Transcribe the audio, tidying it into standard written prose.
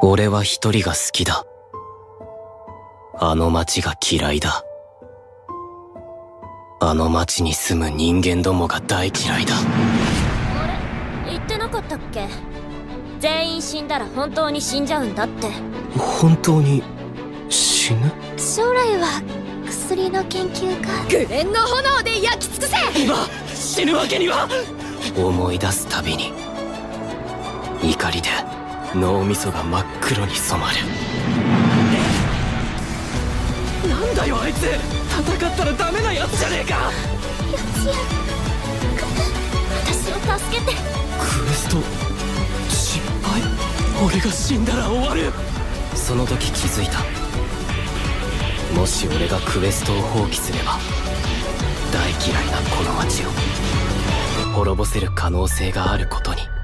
俺は一人が好きだ。あの町が嫌いだ。あの町に住む人間どもが大嫌いだ。 あれ、言ってなかったっけ？全員死んだら本当に死んじゃうんだって。 本当に死ぬ？ 将来は薬の研究が。 グレンの炎で焼き尽くせ！ 今死ぬわけには。思い出すたびに怒りで脳みそが真っ黒に染まる。なんだよあいつ、戦ったらダメなやつじゃねえか。 やつや私を助けて。 クエスト失敗。俺が死んだら終わる。その時気づいた。もし俺がクエストを放棄すれば大嫌いなこの街を滅ぼせる可能性があることに。